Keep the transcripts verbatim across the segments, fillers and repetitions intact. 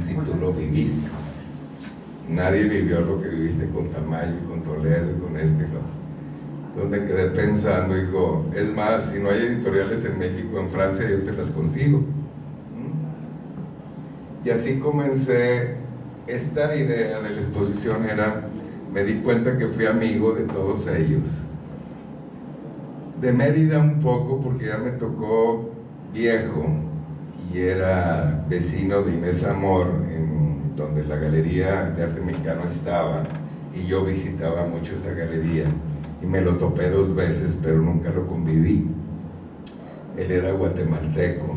si tú lo viviste. Nadie vivió lo que viviste con Tamayo y con Toledo y con este y lo otro. Entonces me quedé pensando, digo, es más, si no hay editoriales en México, en Francia yo te las consigo. Y así comencé. Esta idea de la exposición era, me di cuenta que fui amigo de todos ellos. De Mérida un poco, porque ya me tocó viejo y era vecino de Inés Amor, en donde la Galería de Arte Mexicano estaba, y yo visitaba mucho esa galería y me lo topé dos veces, pero nunca lo conviví. Él era guatemalteco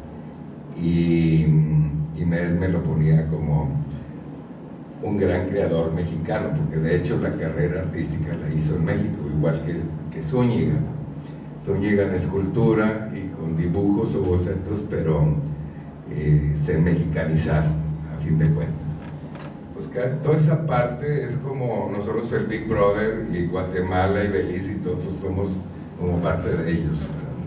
y Inés me lo ponía como un gran creador mexicano, porque de hecho la carrera artística la hizo en México, igual que, que Zúñiga. Zúñiga en escultura y con dibujos o bocetos, pero eh, se mexicanizaron, a fin de cuentas. Pues que toda esa parte es como nosotros, el Big Brother, y Guatemala y Belice y todos pues somos como parte de ellos,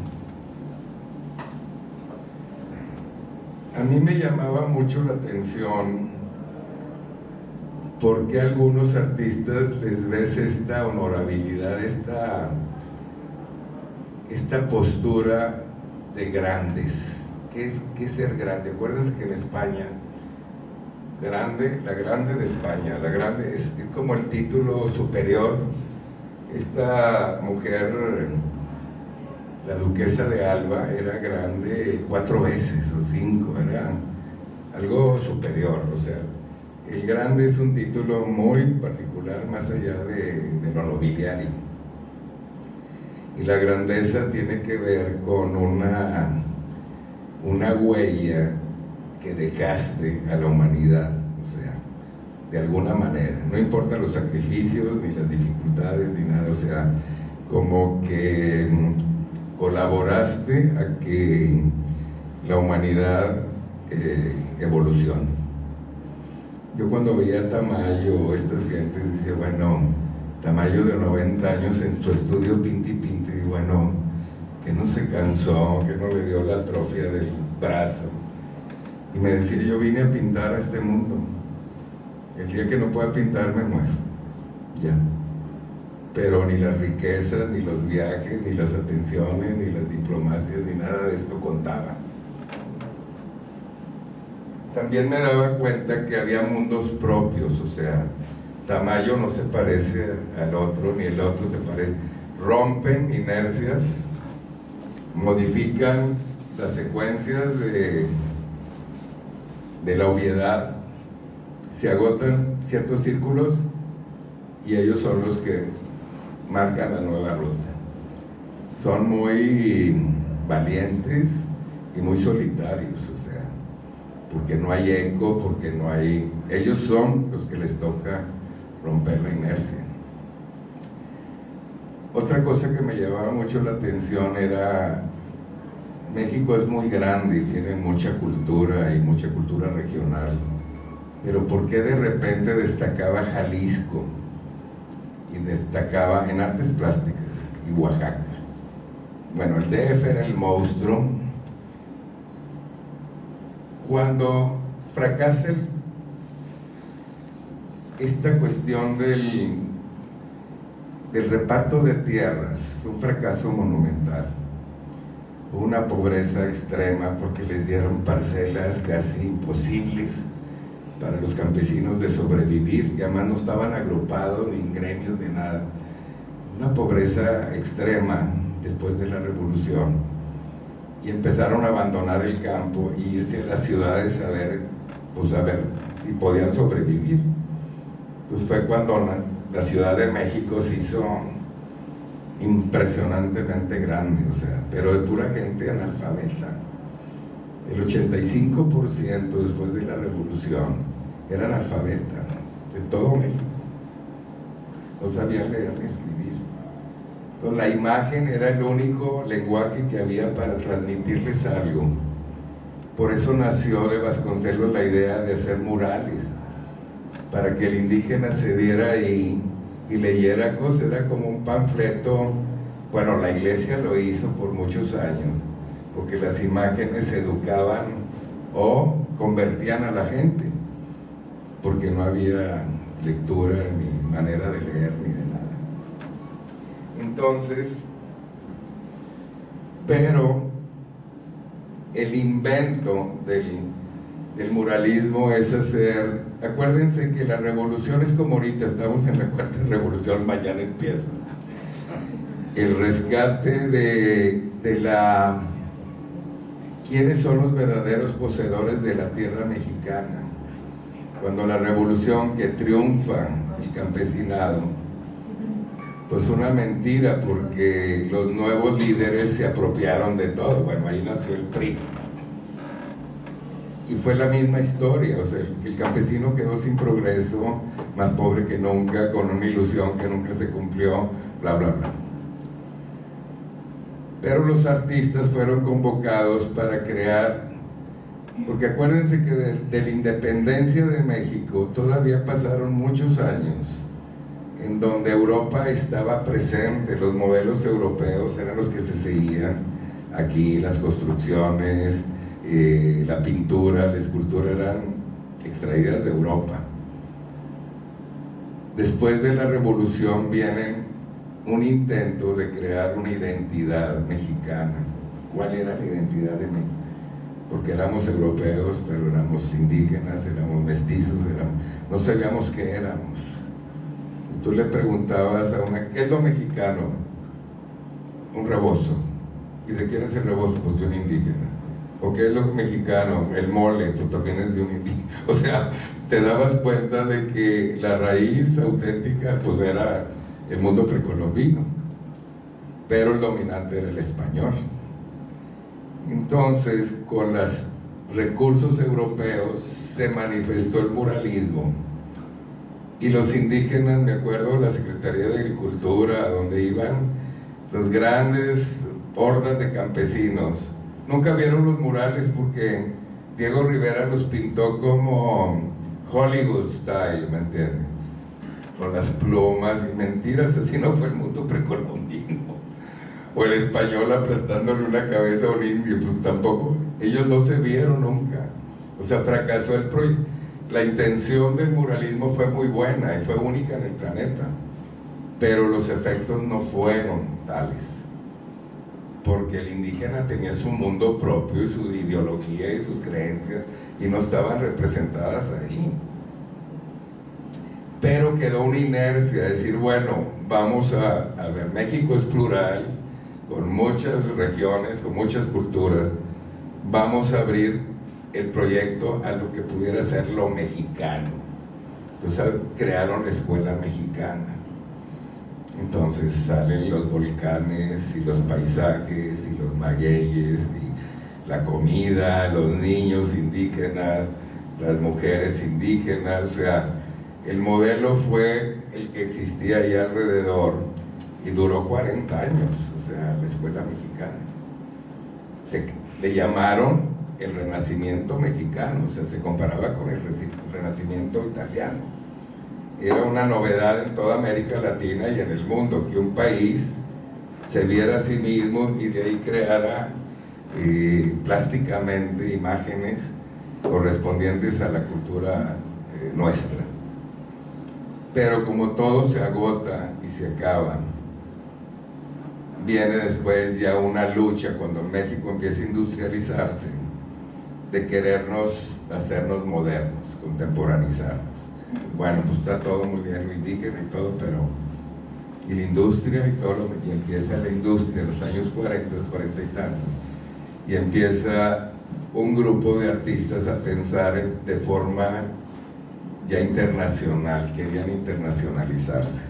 ¿verdad? A mí me llamaba mucho la atención por qué a algunos artistas les ves esta honorabilidad, esta, esta postura de grandes. ¿Qué es, qué es ser grande? Acuérdense que en España, grande, la grande de España, la grande es, es como el título superior. Esta mujer, la duquesa de Alba, era grande cuatro veces o cinco, era algo superior. O sea, el grande es un título muy particular, más allá de, de lo nobiliario. Y la grandeza tiene que ver con una, una huella que dejaste a la humanidad, o sea, de alguna manera. No importa los sacrificios, ni las dificultades, ni nada, o sea, como que colaboraste a que la humanidad eh, evolucione. Yo cuando veía a Tamayo o estas gentes decía, bueno, Tamayo de noventa años en su estudio pinti pinti, y bueno, que no se cansó, que no le dio la atrofia del brazo. Y me decía, yo vine a pintar a este mundo. El día que no pueda pintar me muero. Ya. Pero ni las riquezas, ni los viajes, ni las atenciones, ni las diplomacias, ni nada de esto contaba. También me daba cuenta que había mundos propios, o sea, Tamayo no se parece al otro, ni el otro se parece. Rompen inercias, modifican las secuencias de, de la obviedad, se agotan ciertos círculos y ellos son los que marcan la nueva ruta. Son muy valientes y muy solitarios, o sea, porque no hay eco, porque no hay... Ellos son los que les toca romper la inercia. Otra cosa que me llamaba mucho la atención era, México es muy grande y tiene mucha cultura y mucha cultura regional, pero ¿por qué de repente destacaba Jalisco y destacaba en artes plásticas y Oaxaca? Bueno, el D F era el monstruo. Cuando fracasa el, esta cuestión del, del reparto de tierras, fue un fracaso monumental. Hubo una pobreza extrema porque les dieron parcelas casi imposibles para los campesinos de sobrevivir, y además no estaban agrupados ni en gremios ni nada. Una pobreza extrema después de la revolución. Y empezaron a abandonar el campo y irse a las ciudades a ver, pues a ver si podían sobrevivir. Pues fue cuando la, la Ciudad de México se hizo impresionantemente grande, o sea, pero de pura gente analfabeta. El ochenta y cinco por ciento después de la revolución era analfabeta, de todo México. No sabían leer ni escribir. Entonces la imagen era el único lenguaje que había para transmitirles algo. Por eso nació de Vasconcelos la idea de hacer murales, para que el indígena se viera ahí y leyera cosas. Era como un panfleto. Bueno, la iglesia lo hizo por muchos años, porque las imágenes educaban o convertían a la gente, porque no había lectura ni manera de leer ni de nada. Entonces, pero el invento del, del muralismo es hacer, acuérdense que la revolución es como ahorita, estamos en la cuarta revolución, mañana empieza. El rescate de, de la... ¿Quiénes son los verdaderos poseedores de la tierra mexicana? Cuando la revolución que triunfa el campesinado, pues una mentira, porque los nuevos líderes se apropiaron de todo. Bueno, ahí nació el P R I. Y fue la misma historia, o sea, el, el campesino quedó sin progreso, más pobre que nunca, con una ilusión que nunca se cumplió, bla, bla, bla. Pero los artistas fueron convocados para crear, porque acuérdense que de, de la independencia de México todavía pasaron muchos años en donde Europa estaba presente, los modelos europeos eran los que se seguían aquí, las construcciones, eh, la pintura, la escultura eran extraídas de Europa. Después de la revolución vienen un intento de crear una identidad mexicana. ¿Cuál era la identidad de México? Porque éramos europeos, pero éramos indígenas, éramos mestizos, éramos, no sabíamos qué éramos. Y tú le preguntabas a una, ¿qué es lo mexicano? Un rebozo. ¿Y de quién es el rebozo? Pues de un indígena. ¿O qué es lo mexicano? El mole, pues también es de un indígena. O sea, te dabas cuenta de que la raíz auténtica pues era el mundo precolombino, pero el dominante era el español. Entonces, con los recursos europeos se manifestó el muralismo, y los indígenas, me acuerdo, la Secretaría de Agricultura, donde iban los grandes hordas de campesinos, nunca vieron los murales porque Diego Rivera los pintó como Hollywood style, ¿me entiendes? Con las plumas y mentiras, así no fue el mundo precolombino. O el español aplastándole una cabeza a un indio, pues tampoco, ellos no se vieron nunca. O sea, fracasó el proyecto. La intención del muralismo fue muy buena y fue única en el planeta, pero los efectos no fueron tales, porque el indígena tenía su mundo propio y su ideología y sus creencias, y no estaban representadas ahí. Pero quedó una inercia, decir, bueno, vamos a, a ver, México es plural, con muchas regiones, con muchas culturas, vamos a abrir el proyecto a lo que pudiera ser lo mexicano. Entonces crearon la escuela mexicana. Entonces salen los volcanes y los paisajes y los magueyes y la comida, los niños indígenas, las mujeres indígenas, o sea, el modelo fue el que existía ahí alrededor y duró cuarenta años, o sea, la escuela mexicana. Se, le llamaron el Renacimiento mexicano, o sea, se comparaba con el Renacimiento italiano. Era una novedad en toda América Latina y en el mundo, que un país se viera a sí mismo y de ahí creara eh, plásticamente imágenes correspondientes a la cultura eh, nuestra. Pero como todo se agota y se acaba, viene después ya una lucha cuando México empieza a industrializarse, de querernos hacernos modernos, contemporanizarnos. Bueno, pues está todo muy bien, lo indígena y todo, pero y la industria y todo lo y empieza la industria en los años cuarenta, cuarenta y tantos, y empieza un grupo de artistas a pensar de forma ya internacional, querían internacionalizarse.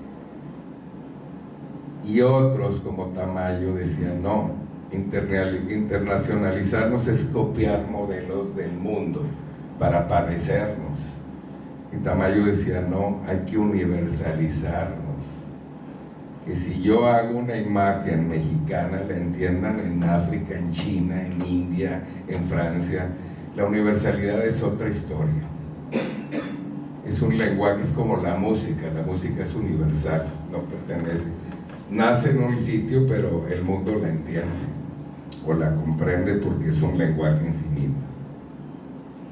Y otros como Tamayo decían, no, internacionalizarnos es copiar modelos del mundo para parecernos. Y Tamayo decía, no, hay que universalizarnos. Que si yo hago una imagen mexicana, la entiendan en África, en China, en India, en Francia. La universalidad es otra historia. Es un lenguaje, es como la música, la música es universal, no pertenece, nace en un sitio, pero el mundo la entiende o la comprende porque es un lenguaje en sí mismo.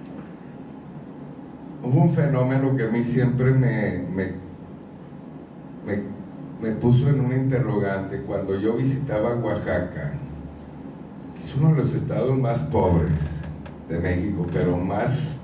hubo un fenómeno que a mí siempre me, me, me, me puso en un interrogante. Cuando yo visitaba Oaxaca, es uno de los estados más pobres de México, pero más,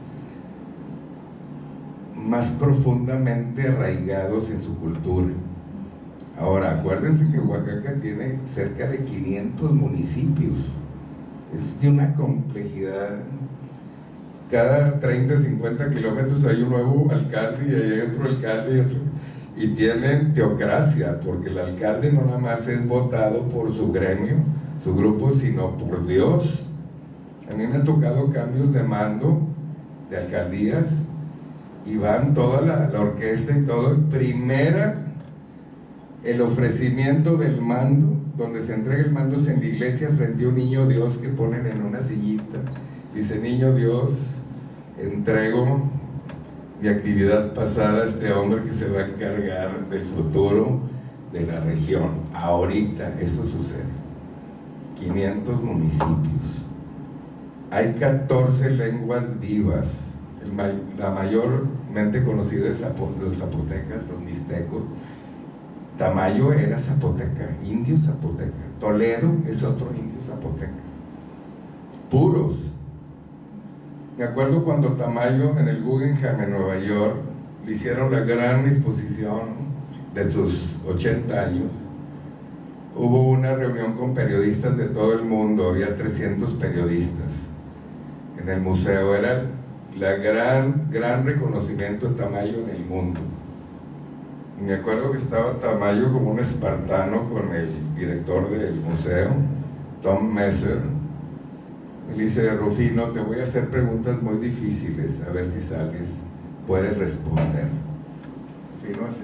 más profundamente arraigados en su cultura. Ahora, acuérdense que Oaxaca tiene cerca de quinientos municipios. Es de una complejidad. Cada treinta, cincuenta kilómetros hay un nuevo alcalde y hay otro alcalde y otro. Y tienen teocracia, porque el alcalde no nada más es votado por su gremio, su grupo, sino por Dios. A mí me ha tocado cambios de mando de alcaldías y van toda la, la orquesta y todo. Primera, el ofrecimiento del mando, donde se entrega el mando, es en la iglesia frente a un niño Dios que ponen en una sillita. Dice: niño Dios, entrego mi actividad pasada a este hombre que se va a encargar del futuro de la región. Ahorita eso sucede. quinientos municipios. Hay catorce lenguas vivas. El, la mayormente conocida es los zapotecas, los mixtecos. Tamayo era zapoteca, indio zapoteca. Toledo es otro indio zapoteca. Puros. Me acuerdo cuando Tamayo en el Guggenheim en Nueva York le hicieron la gran exposición de sus ochenta años. Hubo una reunión con periodistas de todo el mundo, había trescientos periodistas en el museo. Era la gran, gran reconocimiento de Tamayo en el mundo. Y me acuerdo que estaba Tamayo como un espartano con el director del museo, Tom Messer. Él dice: Rufino, te voy a hacer preguntas muy difíciles, a ver si sales, puedes responder. Rufino así.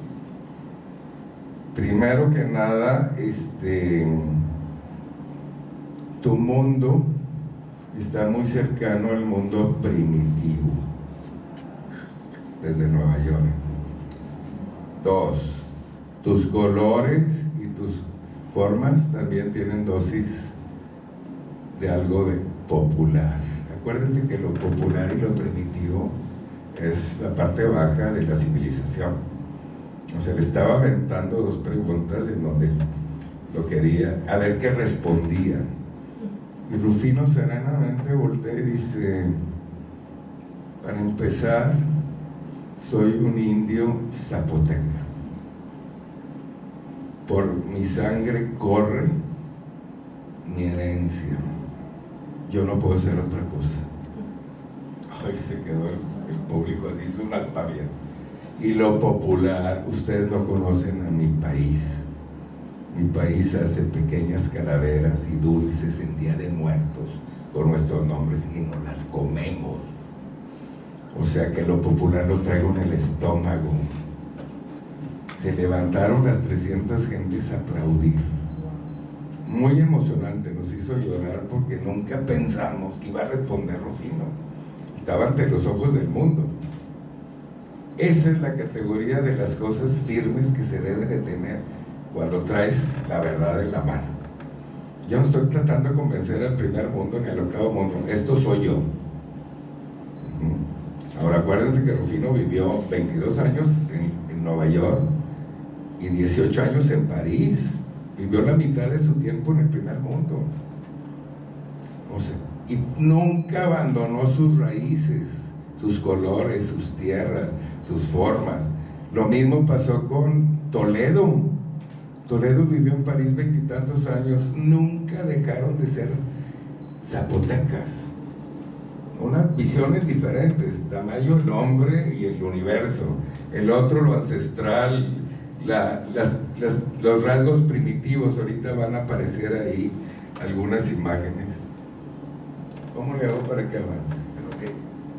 Primero que nada, este, tu mundo está muy cercano al mundo primitivo, desde Nueva York. Dos, tus colores y tus formas también tienen dosis de algo de popular. Acuérdense que lo popular y lo primitivo es la parte baja de la civilización. O sea, le estaba aventando dos preguntas en donde lo quería, a ver qué respondía. Y Rufino serenamente voltea y dice: para empezar, soy un indio zapoteca. Por mi sangre corre mi herencia. Yo no puedo ser otra cosa. Ay, se quedó el, el público así, hizo un aspaviento. Y lo popular, ustedes no conocen a mi país. Mi país hace pequeñas calaveras y dulces en Día de Muertos con nuestros nombres y nos las comemos. O sea que lo popular lo traigo en el estómago. Se levantaron las trescientas gentes a aplaudir. Muy emocionante, nos hizo llorar porque nunca pensamos que iba a responder Rufino. Estaba ante los ojos del mundo. Esa es la categoría de las cosas firmes que se debe de tener cuando traes la verdad en la mano. Yo no estoy tratando de convencer al primer mundo ni al octavo mundo. Esto soy yo. Ahora acuérdense que Rufino vivió veintidós años en, en Nueva York y dieciocho años en París. Vivió la mitad de su tiempo en el primer mundo. O sea, y nunca abandonó sus raíces, sus colores, sus tierras, sus formas. Lo mismo pasó con Toledo. Toledo vivió en París veintitantos años. Nunca dejaron de ser zapotecas. Unas visiones diferentes. Tamayo, el hombre y el universo. El otro, lo ancestral, la, las, las, los rasgos primitivos. Ahorita van a aparecer ahí algunas imágenes. ¿Cómo le hago para que avance? Okay.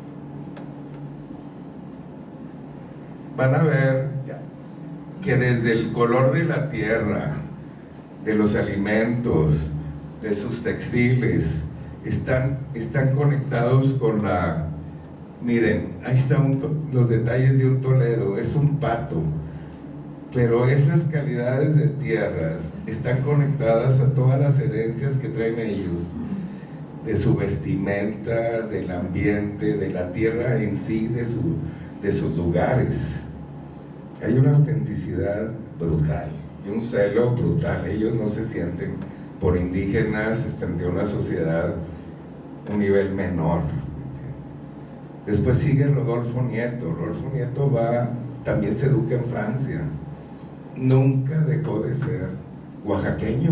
Van a ver que desde el color de la tierra, de los alimentos, de sus textiles, están, están conectados con la... Miren, ahí están los detalles de un Toledo, es un pato, pero esas calidades de tierras están conectadas a todas las herencias que traen ellos. de su vestimenta, del ambiente, de la tierra en sí, de, su, de sus lugares. Hay una autenticidad brutal y un celo brutal. Ellos no se sienten por indígenas frente a una sociedad un nivel menor. Después sigue Rodolfo Nieto. Rodolfo Nieto va, también se educa en Francia. Nunca dejó de ser oaxaqueño.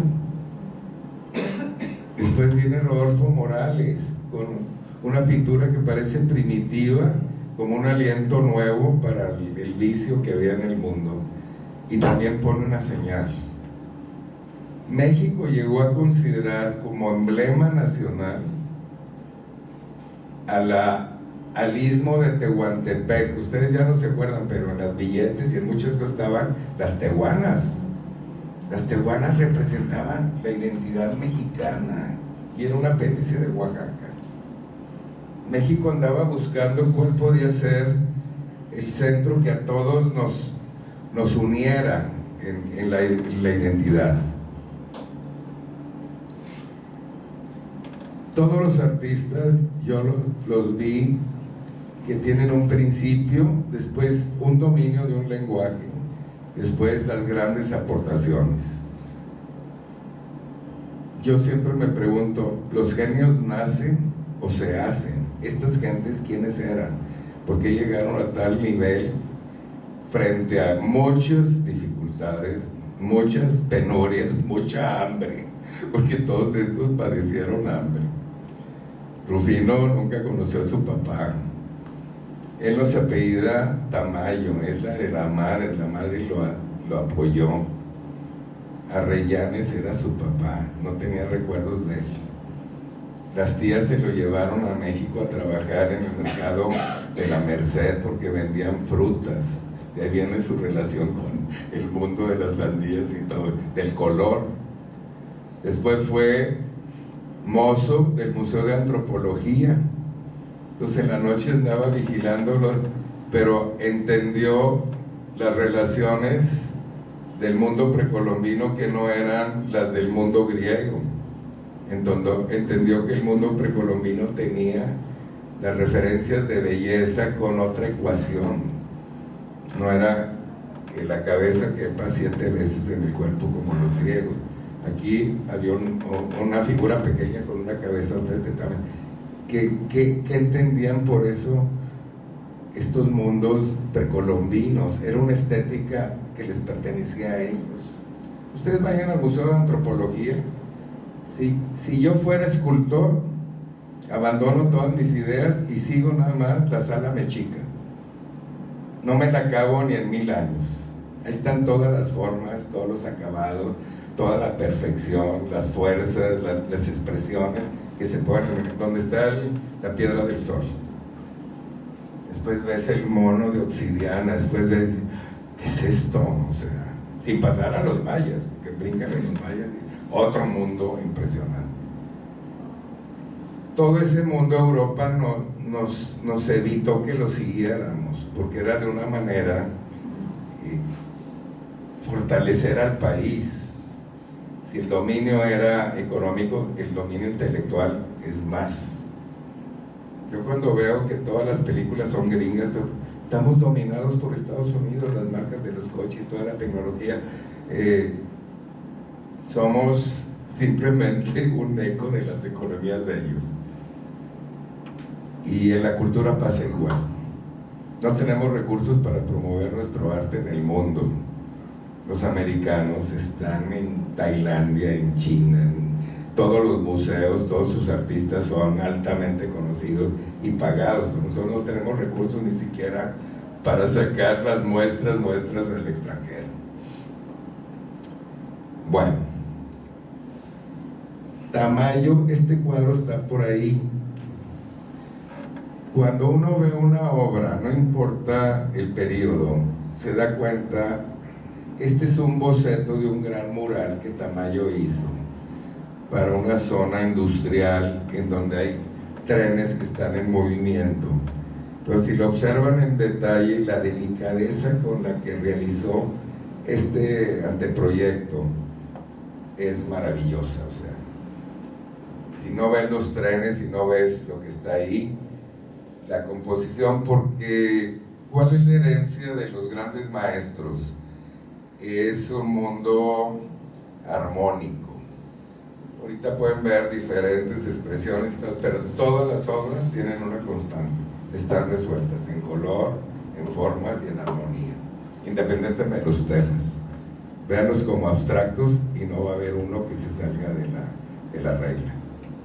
Después viene Rodolfo Morales con una pintura que parece primitiva, como un aliento nuevo para el, el vicio que había en el mundo, y también pone una señal. México llegó a considerar como emblema nacional a la, al istmo de Tehuantepec. Ustedes ya no se acuerdan, pero en las billetes y en muchos estaban las tehuanas. Las tehuanas representaban la identidad mexicana y era un apéndice de Oaxaca. México andaba buscando cuál podía ser el centro que a todos nos, nos uniera en, en, la, en la identidad. Todos los artistas yo los, los vi que tienen un principio, después un dominio de un lenguaje, después las grandes aportaciones. Yo siempre me pregunto, ¿los genios nacen o se hacen? Estas gentes, ¿quiénes eran? ¿Por qué llegaron a tal nivel frente a muchas dificultades, muchas penurias, mucha hambre? Porque todos estos padecieron hambre. Rufino nunca conoció a su papá. Él no se apellida Tamayo, es la de la madre, la madre lo, lo apoyó. Arrellanes era su papá, no tenía recuerdos de él. Las tías se lo llevaron a México a trabajar en el mercado de la Merced porque vendían frutas. De ahí viene su relación con el mundo de las sandías y todo, del color. Después fue mozo del Museo de Antropología. Entonces en la noche andaba vigilándolo, pero entendió las relaciones del mundo precolombino que no eran las del mundo griego. Entonces entendió que el mundo precolombino tenía las referencias de belleza con otra ecuación. No era que la cabeza quepa siete veces en el cuerpo como los griegos. Aquí había un, una figura pequeña con una cabeza de este tamaño. ¿Qué, qué, qué entendían por eso estos mundos precolombinos? Era una estética que les pertenecía a ellos. Ustedes vayan al Museo de Antropología. Si, si yo fuera escultor, abandono todas mis ideas y sigo nada más la sala mexica. No me la acabo ni en mil años. Ahí están todas las formas, todos los acabados, toda la perfección, las fuerzas, las, las expresiones que se pueden, donde está el, la piedra del sol. Después ves el mono de obsidiana, después ves, ¿qué es esto? O sea, sin pasar a los mayas, porque brincan en los mayas, otro mundo impresionante. Todo ese mundo Europa no, nos, nos evitó que lo siguiéramos, porque era de una manera eh, fortalecer al país. Si el dominio era económico, el dominio intelectual es más. Yo cuando veo que todas las películas son gringas, estamos dominados por Estados Unidos, las marcas de los coches, toda la tecnología, eh, somos simplemente un eco de las economías de ellos. Y en la cultura pasa igual. No tenemos recursos para promover nuestro arte en el mundo. Los americanos están en Tailandia, en China, en todos los museos, todos sus artistas son altamente conocidos y pagados, pero nosotros no tenemos recursos ni siquiera para sacar las muestras nuestras del extranjero. Bueno, Tamayo, este cuadro está por ahí. Cuando uno ve una obra, no importa el periodo, se da cuenta. Este es un boceto de un gran mural que Tamayo hizo para una zona industrial en donde hay trenes que están en movimiento. Pero si lo observan en detalle, la delicadeza con la que realizó este anteproyecto es maravillosa. O sea, si no ves los trenes, si no ves lo que está ahí, la composición, porque ¿cuál es la herencia de los grandes maestros? Es un mundo armónico. Ahorita pueden ver diferentes expresiones, pero todas las obras tienen una constante, están resueltas en color, en formas y en armonía, independientemente de los temas. Véanlos como abstractos y no va a haber uno que se salga de la, de la regla.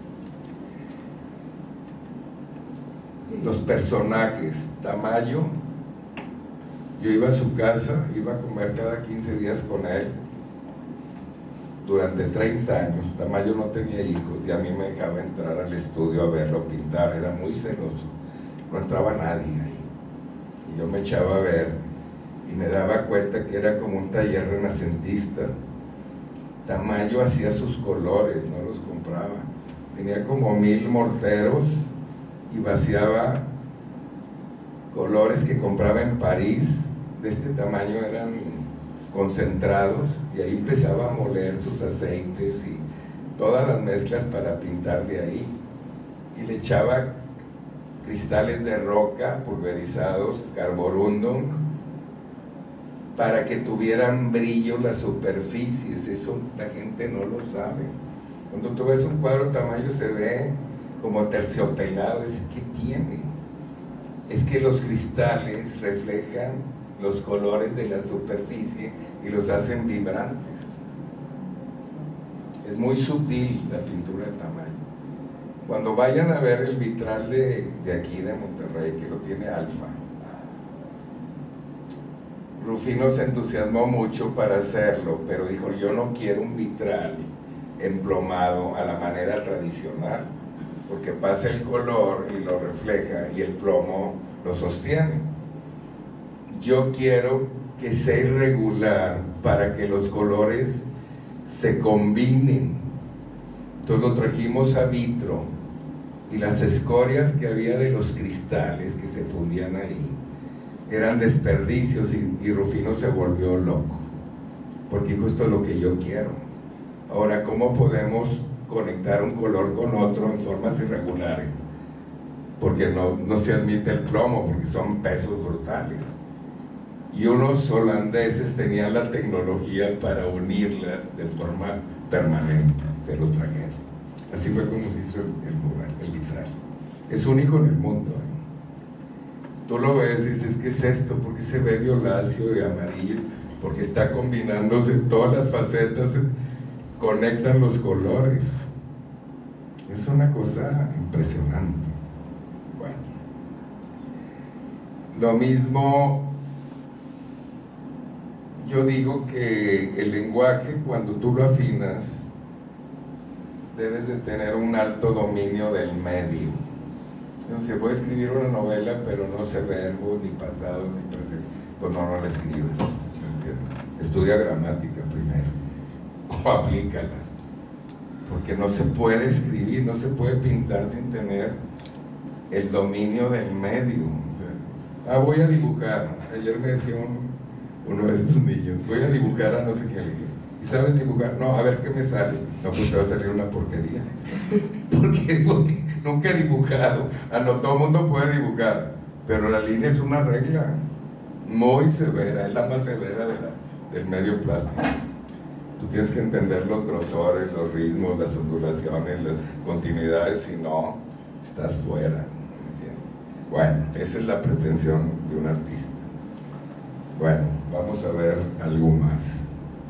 Los personajes, Tamayo, yo iba a su casa, iba a comer cada quince días con él durante treinta años. Tamayo no tenía hijos y a mí me dejaba entrar al estudio a verlo pintar, era muy celoso, no entraba nadie ahí y yo me echaba a ver y me daba cuenta que era como un taller renacentista. Tamayo hacía sus colores, no los compraba, tenía como mil morteros y vaciaba colores que compraba en París, de este tamaño, eran concentrados, y ahí empezaba a moler sus aceites y todas las mezclas para pintar de ahí, y le echaba cristales de roca pulverizados, carborundum, para que tuvieran brillo las superficies. Eso la gente no lo sabe. Cuando tú ves un cuadro Tamayo se ve como terciopelado, es ¿qué tiene? Es que los cristales reflejan los colores de la superficie y los hacen vibrantes. Es muy sutil la pintura de Tamayo. Cuando vayan a ver el vitral de, de aquí de Monterrey, que lo tiene Alfa, Rufino se entusiasmó mucho para hacerlo, pero dijo, yo no quiero un vitral emplomado a la manera tradicional, porque pasa el color y lo refleja y el plomo lo sostiene. Yo quiero que sea irregular para que los colores se combinen. Entonces lo trajimos a vitro y las escorias que había de los cristales que se fundían ahí eran desperdicios y, y Rufino se volvió loco, porque justo es lo que yo quiero. Ahora, ¿cómo podemos conectar un color con otro en formas irregulares? Porque no, no se admite el plomo, porque son pesos brutales. Y unos holandeses tenían la tecnología para unirlas de forma permanente, se los trajeron. Así fue como se hizo el, el mural, el vitral. Es único en el mundo, ¿eh? Tú lo ves y dices, ¿qué es esto? ¿Por qué se ve violáceo y amarillo? Porque está combinándose todas las facetas, conectan los colores. Es una cosa impresionante. Bueno, lo mismo, yo digo que el lenguaje, cuando tú lo afinas, debes de tener un alto dominio del medio. No sé, voy a escribir una novela, pero no sé verbos, ni pasado, ni presente. Pues no, no la escribas, ¿entiendes? Estudia gramática primero, o aplícala. Porque no se puede escribir, no se puede pintar sin tener el dominio del medio. O sea, ah, voy a dibujar. Ayer me decía un, uno de estos niños, voy a dibujar a no sé qué le dije. ¿Y sabes dibujar? No, a ver qué me sale. No, pues te va a salir una porquería. ¿Por qué? Porque nunca he dibujado. Ah, no, todo el mundo puede dibujar, pero la línea es una regla muy severa, es la más severa de la, del medio plástico. Tú tienes que entender los grosores, los ritmos, las ondulaciones, las continuidades, si no, estás fuera. ¿Entiendes? Bueno, esa es la pretensión de un artista. Bueno, vamos a ver algo más.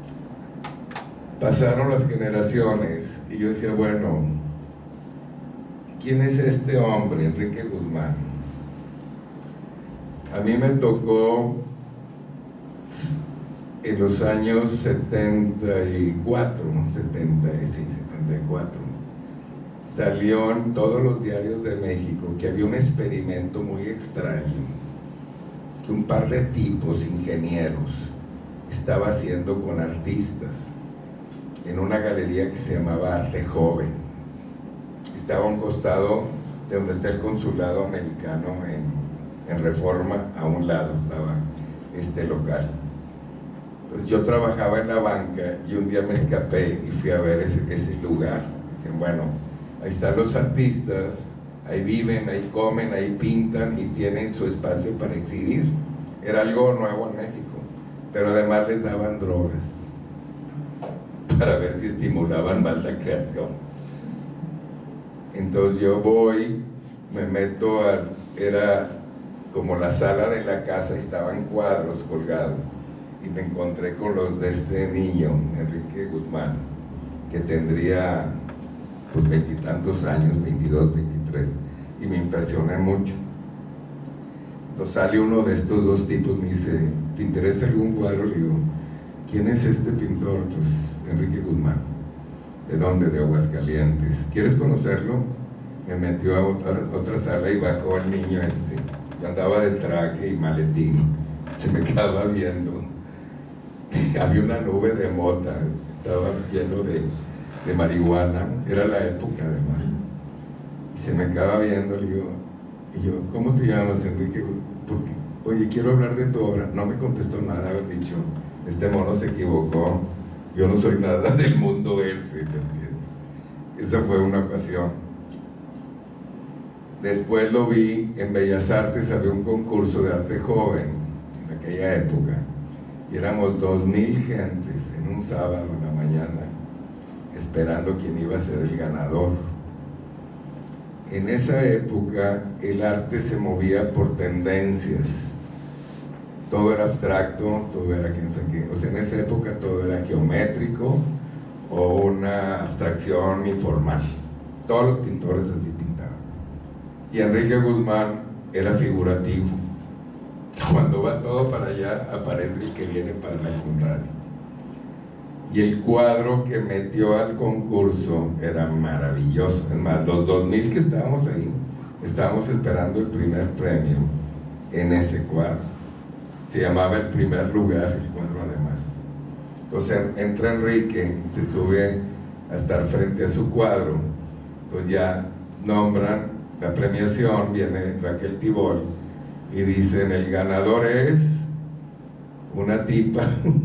Pasaron las generaciones y yo decía, bueno, ¿quién es este hombre, Enrique Guzmán? A mí me tocó en los años setenta y cuatro, setenta, sí, setenta y cuatro, salió en todos los diarios de México que había un experimento muy extraño, que un par de tipos ingenieros estaba haciendo con artistas en una galería que se llamaba Arte Joven. Estaba a un costado de donde está el consulado americano en, en Reforma, a un lado estaba este local. Entonces yo trabajaba en la banca y un día me escapé y fui a ver ese, ese lugar. Dicen, bueno, Ahí están los artistas, ahí viven, ahí comen, ahí pintan y tienen su espacio para exhibir. Era algo nuevo en México, pero además les daban drogas para ver si estimulaban más la creación. Entonces yo voy, me meto al, era como la sala de la casa, y estaban cuadros colgados, y me encontré con los de este niño, Enrique Guzmán, que tendría pues veintitantos años, veintidós, veintitrés, y me impresioné mucho. Entonces sale uno de estos dos tipos, me dice, ¿te interesa algún cuadro? Le digo, ¿quién es este pintor? Pues Enrique Guzmán. ¿De dónde? De Aguascalientes. ¿Quieres conocerlo? Me metió a otra, otra sala y bajó el niño este. Yo andaba de traje y maletín, se me quedaba viendo. Había una nube de mota, estaba lleno de, de marihuana, era la época de marihuana. Y se me quedaba viendo, le digo, y yo, ¿cómo te llamas, Enrique? Porque, oye, quiero hablar de tu obra. No me contestó nada, haber dicho, este mono se equivocó, yo no soy nada del mundo ese, ¿me entiendes? Esa fue una ocasión. Después lo vi en Bellas Artes, había un concurso de arte joven en aquella época, y éramos dos mil gentes en un sábado en la mañana esperando quién iba a ser el ganador. En esa época el arte se movía por tendencias, todo era abstracto, todo era quién sabe qué. O sea, en esa época todo era geométrico o una abstracción informal. Todos los pintores así pintaban. Y Enrique Guzmán era figurativo. Cuando va todo para allá, aparece el que viene para la contraria. Y el cuadro que metió al concurso era maravilloso. Es más, los dos mil que estábamos ahí, estábamos esperando el primer premio en ese cuadro. Se llamaba El Primer Lugar, el cuadro además. Entonces entra Enrique, se sube a estar frente a su cuadro, pues ya nombran la premiación, viene Raquel Tibol y dicen, el ganador es una tipa,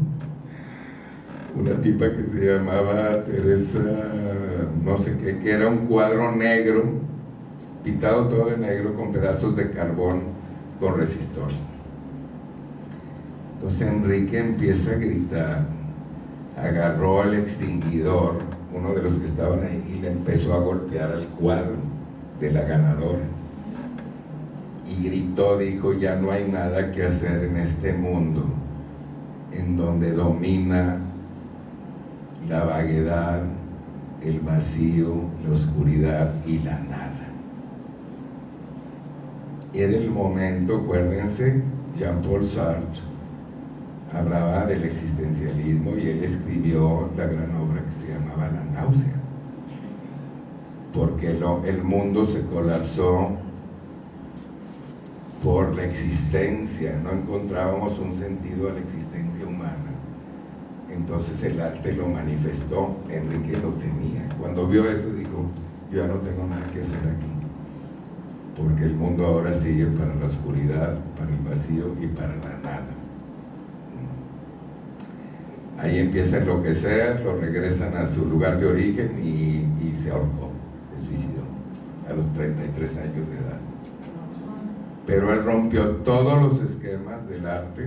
una tipa que se llamaba Teresa, no sé qué, que era un cuadro negro, pintado todo de negro con pedazos de carbón con resistor. Entonces Enrique empieza a gritar, agarró al extinguidor, uno de los que estaban ahí, y le empezó a golpear al cuadro de la ganadora. Y gritó, dijo, ya no hay nada que hacer en este mundo en donde domina la vaguedad, el vacío, la oscuridad y la nada. Era el momento, acuérdense, Jean-Paul Sartre hablaba del existencialismo y él escribió la gran obra que se llamaba La náusea, porque lo, el mundo se colapsó por la existencia, no encontrábamos un sentido a la existencia humana. Entonces el arte lo manifestó, Enrique lo tenía. Cuando vio eso dijo, yo ya no tengo nada que hacer aquí, porque el mundo ahora sigue para la oscuridad, para el vacío y para la nada. Ahí empieza a enloquecer, lo regresan a su lugar de origen y, y se ahorcó, se suicidó a los treinta y tres años de edad. Pero él rompió todos los esquemas del arte,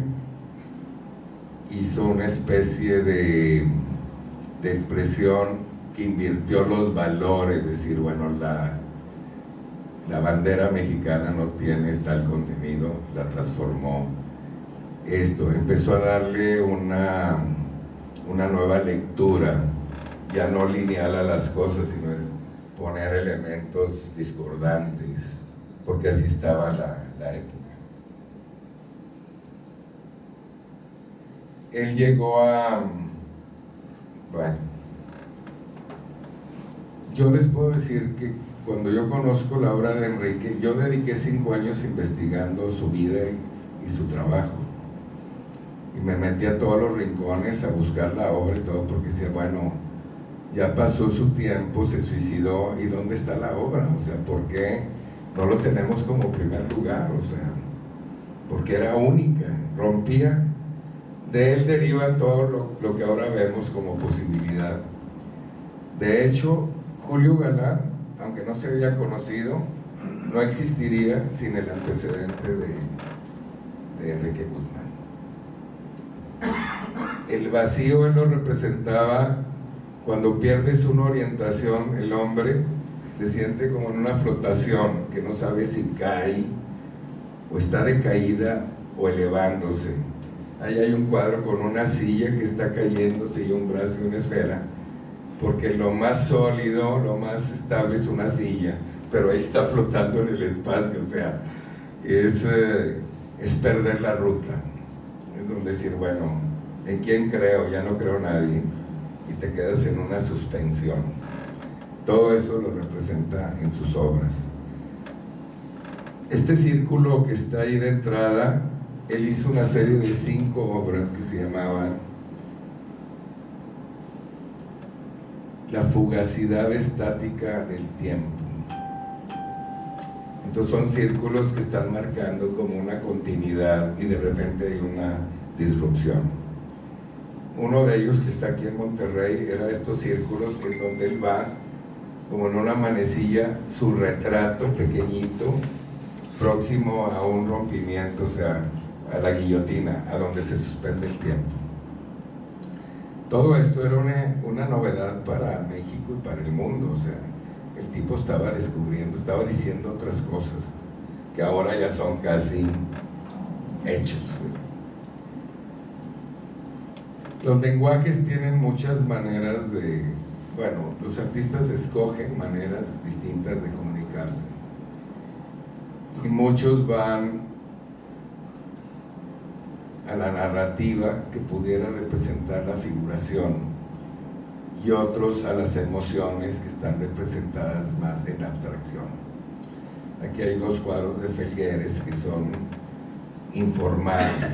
hizo una especie de, de expresión que invirtió los valores, es decir, bueno, la, la bandera mexicana no tiene tal contenido, la transformó. Esto, empezó a darle una, una nueva lectura, ya no lineal a las cosas, sino poner elementos discordantes, porque así estaba la, la época. Él llegó a, bueno, yo les puedo decir que cuando yo conozco la obra de Enrique, yo dediqué cinco años investigando su vida y, y su trabajo, y me metí a todos los rincones a buscar la obra y todo, porque decía, bueno, ya pasó su tiempo, se suicidó, ¿y dónde está la obra? O sea, ¿por qué no lo tenemos como primer lugar? O sea, porque era única, rompía. De él deriva todo lo, lo que ahora vemos como posibilidad. De hecho, Julio Galán aunque no se haya conocido, no existiría sin el antecedente de, de Enrique Guzmán. El vacío él lo representaba cuando pierdes una orientación. El hombre se siente como en una flotación que no sabe si cae o está decaída o elevándose. Ahí hay un cuadro con una silla que está cayéndose y un brazo y una esfera, porque lo más sólido, lo más estable es una silla, pero ahí está flotando en el espacio. O sea, es, eh, es perder la ruta. Es donde decir, bueno, ¿en quién creo? Ya no creo en nadie, y te quedas en una suspensión. Todo eso lo representa en sus obras. Este círculo que está ahí de entrada, él hizo una serie de cinco obras que se llamaban La fugacidad estática del tiempo. Entonces son círculos que están marcando como una continuidad y de repente hay una disrupción. Uno de ellos, que está aquí en Monterrey, era estos círculos en donde él va como en una manecilla, su retrato pequeñito, próximo a un rompimiento, o sea, a la guillotina, a donde se suspende el tiempo. Todo esto era una, una novedad para México y para el mundo. O sea, el tipo estaba descubriendo, estaba diciendo otras cosas que ahora ya son casi hechos. Los lenguajes tienen muchas maneras de, bueno, los artistas escogen maneras distintas de comunicarse, y muchos van a la narrativa que pudiera representar la figuración, y otros a las emociones que están representadas más en la abstracción. Aquí hay dos cuadros de Felgueres que son informales,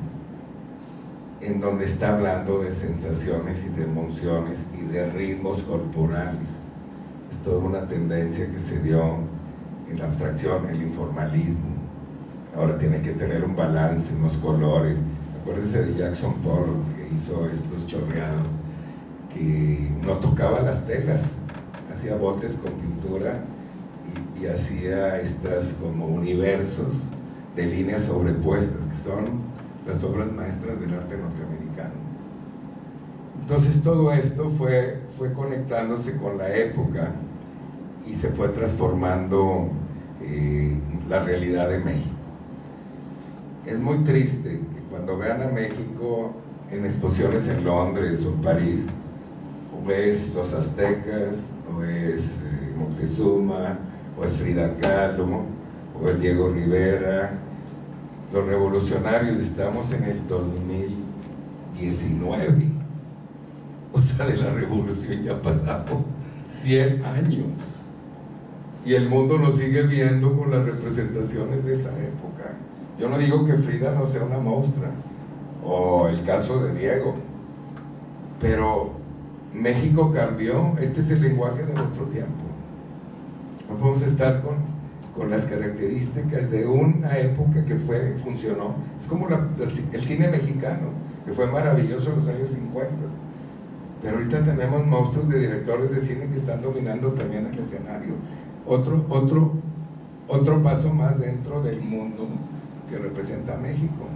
en donde está hablando de sensaciones y de emociones y de ritmos corporales. Es toda una tendencia que se dio en la abstracción, el informalismo. Ahora tiene que tener un balance, unos colores. Acuérdense de Jackson Pollock, que hizo estos chorreados, que no tocaba las telas, hacía botes con pintura y, y hacía estas como universos de líneas sobrepuestas, que son las obras maestras del arte norteamericano. Entonces todo esto fue, fue conectándose con la época y se fue transformando eh, la realidad de México. Es muy triste que cuando vean a México en exposiciones en Londres o en París, o es los aztecas, o es eh, Moctezuma, o es Frida Kahlo, o es Diego Rivera, los revolucionarios. Estamos en el dos mil diecinueve, o sea, de la revolución ya pasaron cien años, y el mundo nos sigue viendo con las representaciones de esa época. Yo no digo que Frida no sea una monstrua, o el caso de Diego, pero México cambió. Este es el lenguaje de nuestro tiempo. No podemos estar con, con las características de una época que fue, funcionó. Es como la, el cine mexicano, que fue maravilloso en los años cincuenta, pero ahorita tenemos monstruos de directores de cine que están dominando también el escenario. Otro, otro, otro paso más dentro del mundo que representa a México.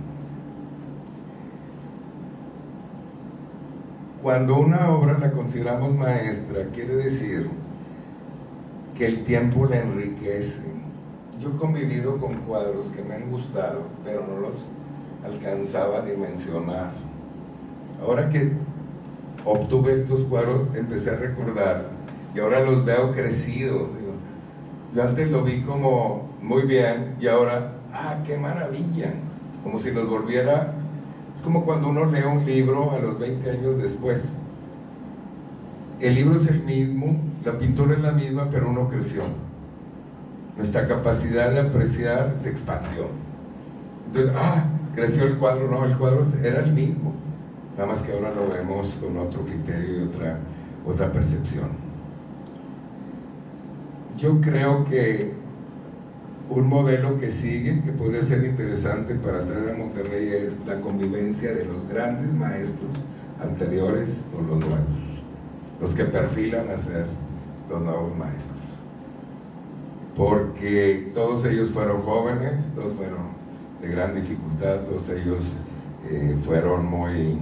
Cuando una obra la consideramos maestra, quiere decir que el tiempo la enriquece. Yo he convivido con cuadros que me han gustado, pero no los alcanzaba a dimensionar. Ahora que obtuve estos cuadros, empecé a recordar, y ahora los veo crecidos. Digo, yo antes lo vi como muy bien, y ahora, ¡ah, qué maravilla! Como si nos volviera. Es como cuando uno lee un libro a los veinte años después. El libro es el mismo, la pintura es la misma, pero uno creció. Nuestra capacidad de apreciar se expandió. Entonces, ¡ah! Creció el cuadro. No, el cuadro era el mismo, nada más que ahora lo vemos con otro criterio y otra, otra percepción. Yo creo que un modelo que sigue, que podría ser interesante para traer a Monterrey, es la convivencia de los grandes maestros anteriores con los nuevos, los que perfilan a ser los nuevos maestros. porque todos ellos fueron jóvenes, todos fueron de gran dificultad, todos ellos eh, fueron muy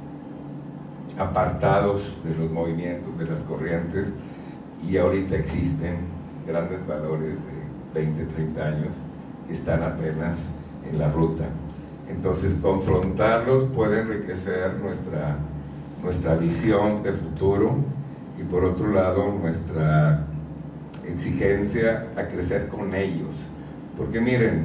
apartados de los movimientos, de las corrientes, y ahorita existen grandes valores de veinte, treinta años que están apenas en la ruta. Entonces, confrontarlos puede enriquecer nuestra, nuestra visión de futuro, y por otro lado nuestra exigencia a crecer con ellos, porque miren,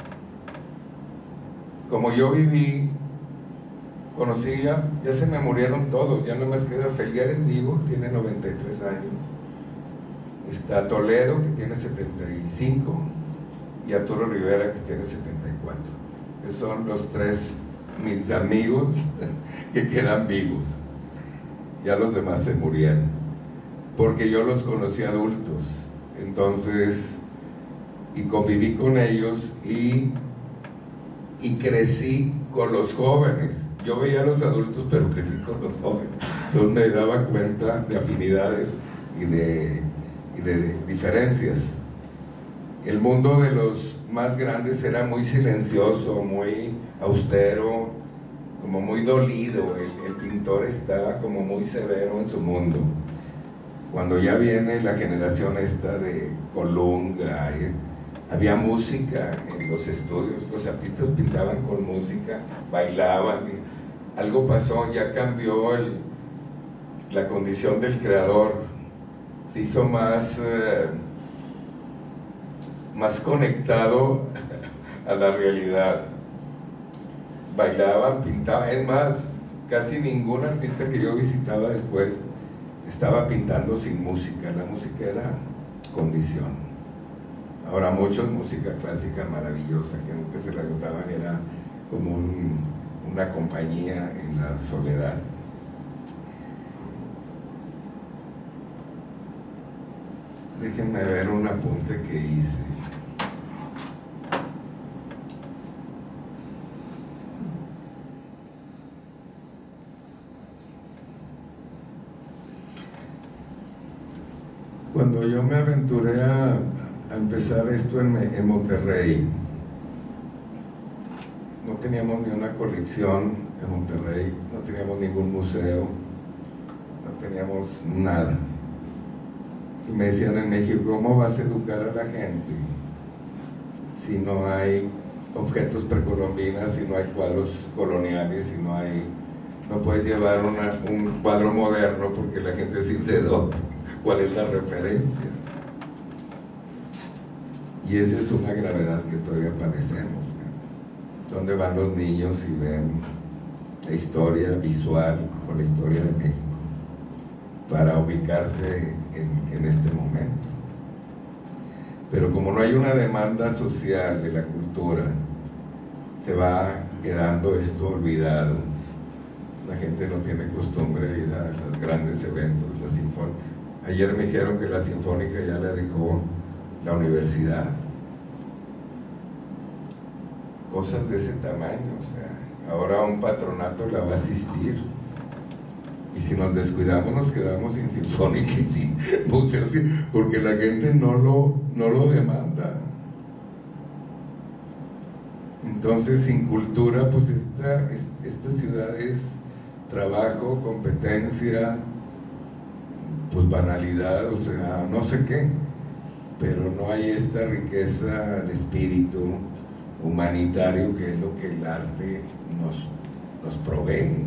como yo viví, conocí ya, ya se me murieron todos, ya no más queda Felgueres vivo, tiene noventa y tres años, está Toledo que tiene setenta y cinco, y Arturo Rivera que tiene setenta y cuatro. Esos son los tres mis amigos que quedan vivos. Ya los demás se murieron, porque yo los conocí adultos, entonces, y conviví con ellos, y, y crecí con los jóvenes. Yo veía a los adultos, pero crecí con los jóvenes. Entonces me daba cuenta de afinidades y de, y de diferencias. El mundo de los más grandes era muy silencioso, muy austero, como muy dolido. El, el pintor estaba como muy severo en su mundo. Cuando ya viene la generación esta de Colunga, eh, había música en los estudios, los artistas pintaban con música, bailaban, y algo pasó, ya cambió el, la condición del creador, se hizo más, eh, más conectado a la realidad. Bailaban, pintaban, es más, casi ningún artista que yo visitaba después estaba pintando sin música, la música era condición. Ahora muchos, música clásica maravillosa, que nunca se la gozaban, era como un, una compañía en la soledad. Déjenme ver un apunte que hice. Cuando yo me aventuré a, a empezar esto en, en Monterrey, no teníamos ni una colección en Monterrey, no teníamos ningún museo, no teníamos nada. Y me decían en México, ¿cómo vas a educar a la gente si no hay objetos precolombinos, si no hay cuadros coloniales, si no hay, no puedes llevar una, un cuadro moderno porque la gente dice, ¿de dónde? ¿Cuál es la referencia? Y esa es una gravedad que todavía padecemos, ¿no? ¿Dónde van los niños y ven la historia visual o la historia de México para ubicarse en, en este momento? Pero como no hay una demanda social de la cultura, se va quedando esto olvidado. La gente no tiene costumbre de ir a los grandes eventos, la sinfónica. Ayer me dijeron que la sinfónica ya la dejó la universidad. Cosas de ese tamaño, o sea, ahora un patronato la va a asistir. Y si nos descuidamos, nos quedamos sin sinfónica y sin museos, porque la gente no lo, no lo demanda. Entonces, sin cultura, pues esta, esta ciudad es trabajo, competencia, pues banalidad, o sea, no sé qué, pero no hay esta riqueza de espíritu humanitario que es lo que el arte nos, nos provee.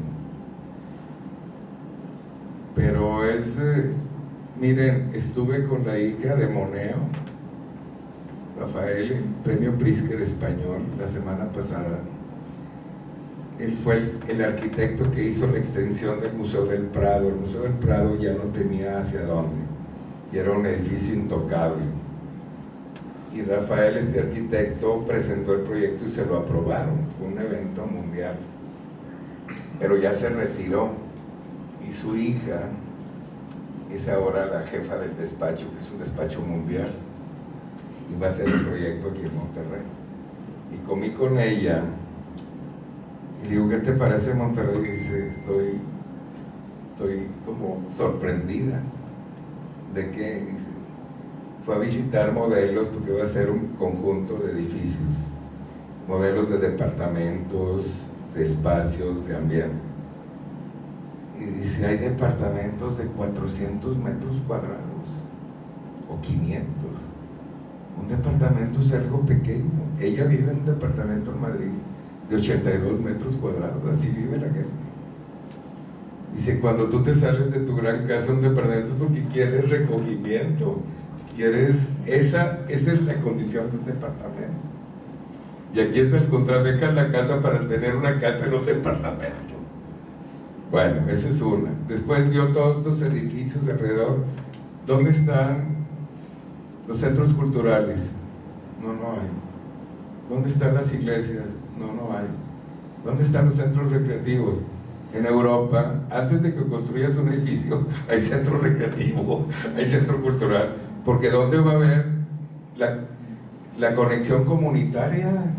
Pero es, eh, miren, estuve con la hija de Moneo, Rafael, el premio Pritzker español, la semana pasada. Él fue el, el arquitecto que hizo la extensión del Museo del Prado. El Museo del Prado ya no tenía hacia dónde, y era un edificio intocable. Y Rafael, este arquitecto, presentó el proyecto y se lo aprobaron. Fue un evento mundial. Pero ya se retiró, y su hija es ahora la jefa del despacho, que es un despacho mundial, y va a hacer el proyecto aquí en Monterrey. Y comí con ella, y le digo, ¿qué te parece Monterrey? Y dice, estoy, estoy como sorprendida. ¿De qué? Dice, fue a visitar modelos, porque iba a ser un conjunto de edificios, modelos de departamentos, de espacios, de ambiente. Y dice, hay departamentos de cuatrocientos metros cuadrados o quinientos. Un departamento es algo pequeño. Ella vive en un departamento en Madrid de ochenta y dos metros cuadrados, así vive la gente. Dice, cuando tú te sales de tu gran casa a un departamento es porque quieres recogimiento, quieres, esa, esa es la condición de un departamento. Y aquí es el contrario, dejas la casa para tener una casa en un departamento. Bueno, esa es una. Después vio todos estos edificios alrededor. ¿Dónde están los centros culturales? No, no hay. ¿Dónde están las iglesias? No, no hay. ¿Dónde están los centros recreativos? En Europa, antes de que construyas un edificio, hay centro recreativo, hay centro cultural, porque ¿dónde va a haber la, la conexión comunitaria?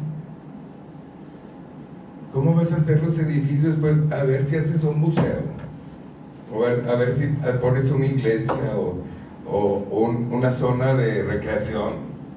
¿Cómo vas a hacer los edificios? Pues a ver si haces un museo, o a ver, a ver si pones una iglesia o, o, o un, una zona de recreación.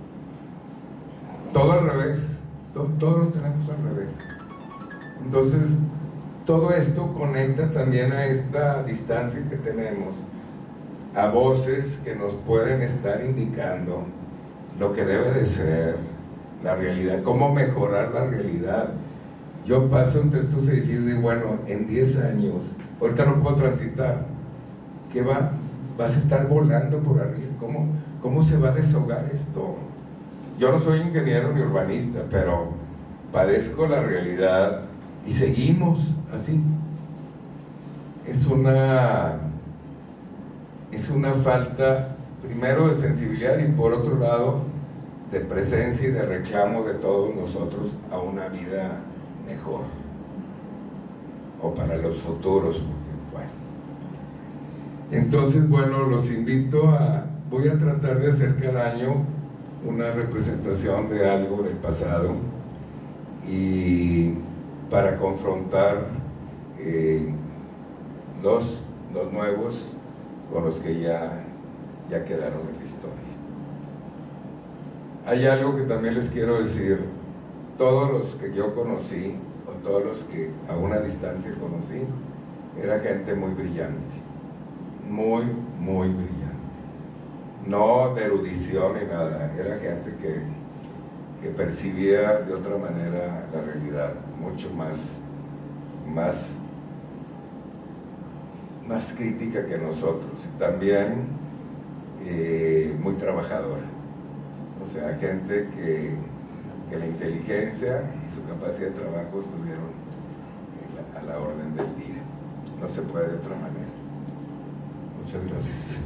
Todo al revés, todo, todo lo tenemos al revés. Entonces, todo esto conecta también a esta distancia que tenemos, a voces que nos pueden estar indicando lo que debe de ser la realidad, cómo mejorar la realidad. Yo paso entre estos edificios y digo, bueno, en diez años, ahorita no puedo transitar, ¿qué va? Vas a estar volando por arriba, ¿cómo, cómo se va a desahogar esto? Yo no soy ingeniero ni urbanista, pero padezco la realidad y seguimos así. Es una, es una falta, primero, de sensibilidad y por otro lado, de presencia y de reclamo de todos nosotros a una vida mejor, o para los futuros, porque, bueno. Entonces, bueno, los invito a, voy a tratar de hacer cada año una representación de algo del pasado y para confrontar eh, los, los nuevos con los que ya, ya quedaron en la historia. Hay algo que también les quiero decir. Todos los que yo conocí, o todos los que a una distancia conocí, era gente muy brillante, muy, muy brillante. No de erudición ni nada, era gente que, que percibía de otra manera la realidad, mucho más, más, más crítica que nosotros, y también eh, muy trabajadora. O sea, gente que que la inteligencia y su capacidad de trabajo estuvieron la, a la orden del día. No se puede de otra manera. Muchas gracias.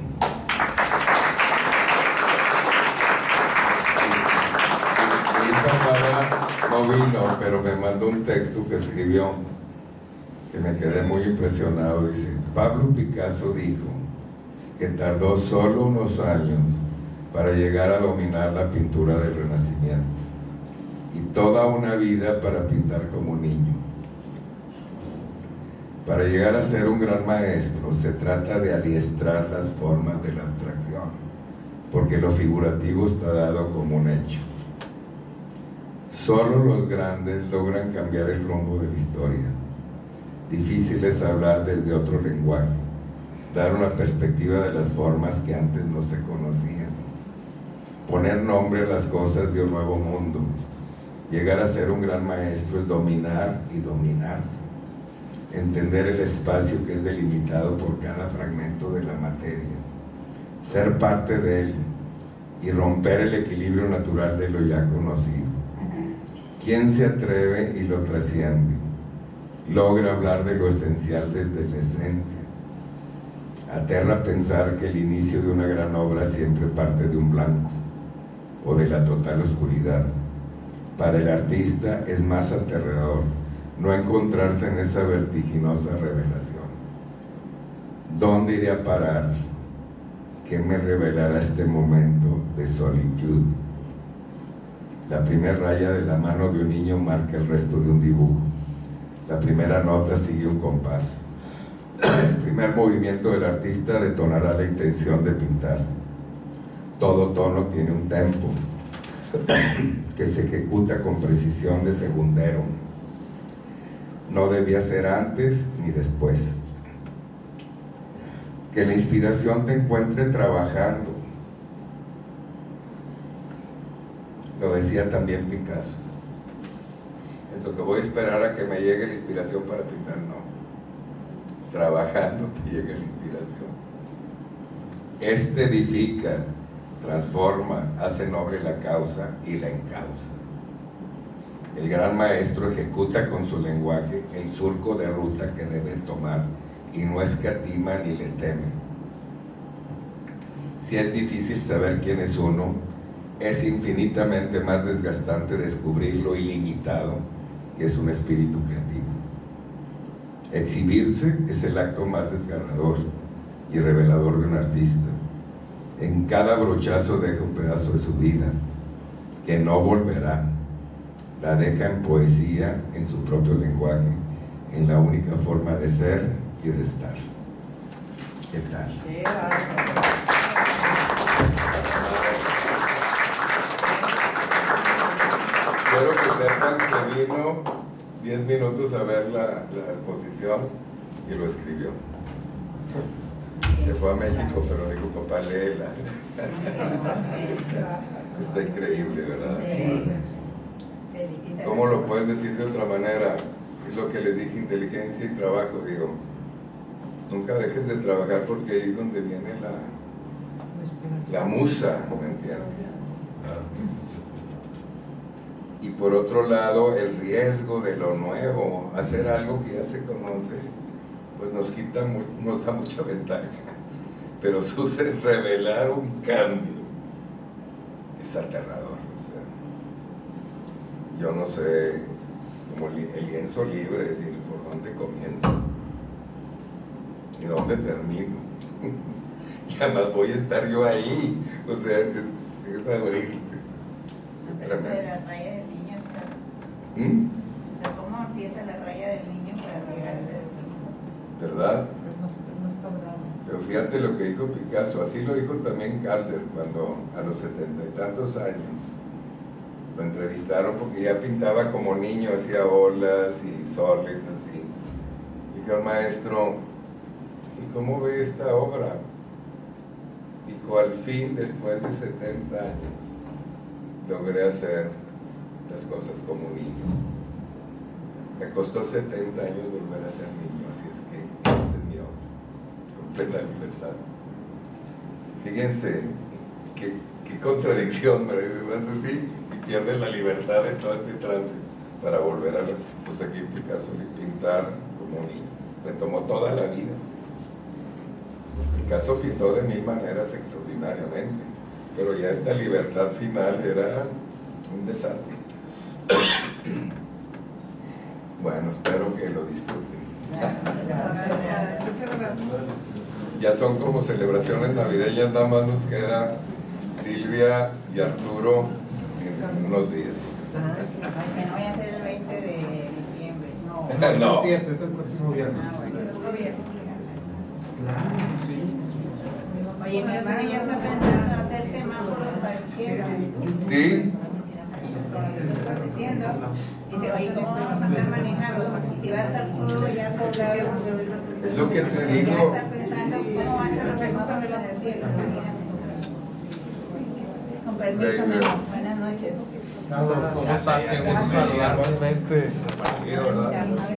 Mi papá no vino, pero me mandó un texto que escribió, que me quedé muy impresionado. Dice, Pablo Picasso dijo que tardó solo unos años para llegar a dominar la pintura del Renacimiento, y toda una vida para pintar como niño. Para llegar a ser un gran maestro se trata de adiestrar las formas de la abstracción, porque lo figurativo está dado como un hecho. Solo los grandes logran cambiar el rumbo de la historia. Difícil es hablar desde otro lenguaje, dar una perspectiva de las formas que antes no se conocían, poner nombre a las cosas de un nuevo mundo. Llegar a ser un gran maestro es dominar y dominarse, entender el espacio que es delimitado por cada fragmento de la materia, ser parte de él y romper el equilibrio natural de lo ya conocido. ¿Quién se atreve y lo trasciende? Logra hablar de lo esencial desde la esencia. Aterra pensar que el inicio de una gran obra siempre parte de un blanco o de la total oscuridad. Para el artista es más aterrador no encontrarse en esa vertiginosa revelación. ¿Dónde iré a parar? ¿Qué me revelará este momento de solitud? La primera raya de la mano de un niño marca el resto de un dibujo. La primera nota sigue un compás. El primer movimiento del artista detonará la intención de pintar. Todo tono tiene un tempo que se ejecuta con precisión de segundero. No debía ser antes ni después. Que la inspiración te encuentre trabajando. Lo decía también Picasso. Es lo que voy a esperar a que me llegue la inspiración para pintar, no. Trabajando te llega la inspiración. Este edifica, transforma, hace noble la causa y la encausa. El gran maestro ejecuta con su lenguaje el surco de ruta que debe tomar y no escatima ni le teme. Si es difícil saber quién es uno, es infinitamente más desgastante descubrir lo ilimitado que es un espíritu creativo. Exhibirse es el acto más desgarrador y revelador de un artista. En cada brochazo deja un pedazo de su vida que no volverá. La deja en poesía, en su propio lenguaje, en la única forma de ser y de estar. ¿Qué tal? Espero que sepan que vino diez minutos a ver la, la exposición y lo escribió. Se fue a México, pero dijo, papá, léela. Está increíble, ¿verdad? ¿Cómo lo puedes decir de otra manera? Es lo que les dije, inteligencia y trabajo. Digo, nunca dejes de trabajar porque ahí es donde viene la, la musa, ¿me entiendes? Y por otro lado, el riesgo de lo nuevo, hacer algo que ya se conoce, pues nos quita, nos da mucha ventaja. Pero sucede revelar un cambio es aterrador. O sea, yo no sé, como el lienzo libre, es decir, por dónde comienzo y dónde termino. Y además voy a estar yo ahí. O sea, es, es abrirte. De la raya del niño. ¿Mm? De cómo empieza la raya del niño para llegar a ser el ¿Verdad? Es más, es más tardado. Pero fíjate lo que dijo Picasso, así lo dijo también Calder cuando a los setenta y tantos años lo entrevistaron porque ya pintaba como niño, hacía olas y soles así. Dijo al maestro, ¿y cómo ve esta obra? Dijo, al fin, después de setenta años, logré hacer las cosas como niño. Me costó setenta años volver a ser niño, así es que este es mi obra, con plena libertad. Fíjense qué, qué contradicción, me dice, así, y pierden la libertad de todo este trance para volver a, pues aquí Picasso, pintar como niño. Le tomó toda la vida. Picasso pintó de mil maneras extraordinariamente, pero ya esta libertad final era un desastre. Bueno, espero que lo disfruten. Ya son como celebraciones navideñas, nada más nos queda Silvia y Arturo en unos días. Que no vaya a ser el veinte de diciembre. No. No. Es el próximo viernes. Ah, bueno, es gobierno. Claro, sí. Oye, mi hermano ya está pensando hacer semáforos para el cielo. ¿Sí? Lo está diciendo. Dice, oye, ¿cómo vamos a estar manejando? Si va a estar todo ya poblado. Es lo que te Ya digo. está pensando cómo van a ser los semáforos en el cielo. Con permiso, mi amor. Buenas noches. ¿Cómo estás? Qué gusto saludarlo. Igualmente. Sí, ¿verdad?